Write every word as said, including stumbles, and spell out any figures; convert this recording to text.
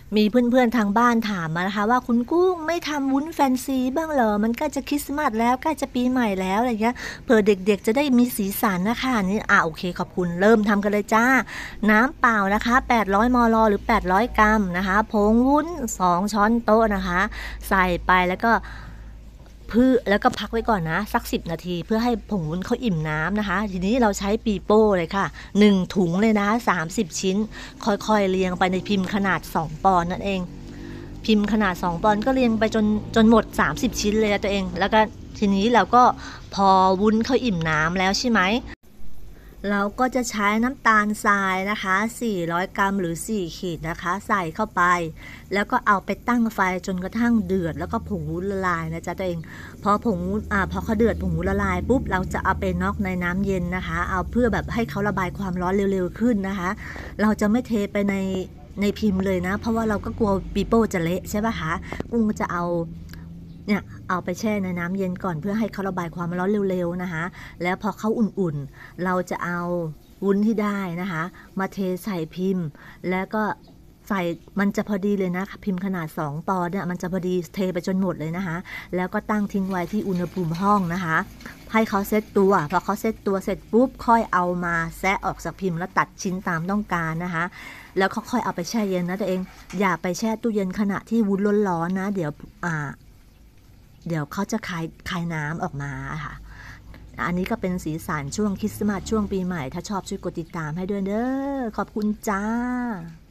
มีเพื่อนๆทางบ้านถามมานะคะว่าคุณกุ้งไม่ทำวุ้นแฟนซีบ้างเหรอมันใกล้จะคริสต์มาสแล้วใกล้จะปีใหม่แล้วอะไรเงี้ยเผื่อเด็กๆจะได้มีสีสันนะคะนี่อ่ะโอเคขอบคุณเริ่มทำกันเลยจ้าน้ำเปล่านะคะแปดร้อยมลหรือแปดร้อยกรัมนะคะผงวุ้นสองช้อนโต๊ะนะคะใส่ไปแล้วก็เพื่อแล้วก็พักไว้ก่อนนะสักสิบนาทีเพื่อให้ผงวุ้นเขาอิ่มน้ำนะคะทีนี้เราใช้ปีโป้เลยค่ะหนึ่งถุงเลยนะสามสิบชิ้นค่อยๆเรียงไปในพิมพ์ขนาดสองปอนด์นั่นเองพิมพ์ขนาดสองปอนด์ก็เรียงไปจนจนหมดสามสิบชิ้นเลยตัวเองแล้วก็ทีนี้เราก็พอวุ้นเขาอิ่มน้ำแล้วใช่ไหมเราก็จะใช้น้ำตาลทรายนะคะสี่ร้อยกรัมหรือสี่ขีดนะคะใส่เข้าไปแล้วก็เอาไปตั้งไฟจนกระทั่งเดือดแล้วก็ผงวุ้นละลายนะจ๊ะตัวเองพอผงวุ้นอ่าพอเขาเดือดผงวุ้นละลายปุ๊บเราจะเอาไปน็อกในน้ำเย็นนะคะเอาเพื่อแบบให้เขาระบายความร้อนเร็วๆขึ้นนะคะเราจะไม่เทไปในในพิมพ์เลยนะเพราะว่าเราก็กลัวปีโป้จะเละใช่ป่ะคะกุ้งก็จะเอาเนี่ยเอาไปแช่ในน้ำเย็นก่อนเพื่อให้เขาระบายความร้อนเร็วๆนะคะแล้วพอเขาอุ่นๆเราจะเอาวุ้นที่ได้นะคะมาเทใส่พิมพ์แล้วก็ใส่มันจะพอดีเลยนะพิมพ์ขนาดสองปอนด์เนี่ยมันจะพอดีเทไปจนหมดเลยนะคะแล้วก็ตั้งทิ้งไว้ที่อุณหภูมิห้องนะคะให้เขาเซตตัวพอเขาเซตตัวเสร็จปุ๊บค่อยเอามาแซะออกจากพิมพ์แล้วตัดชิ้นตามต้องการนะคะแล้วก็ค่อยเอาไปแช่เย็นนะตัวเองอย่าไปแช่ตู้เย็นขณะที่วุ้นร้อนๆนะเดี๋ยวอ่าเดี๋ยวเขาจะคายคายน้ำออกมาค่ะอันนี้ก็เป็นสีสันช่วงคริสต์มาสช่วงปีใหม่ถ้าชอบช่วยกดติดตามให้ด้วยเด้อขอบคุณจ้า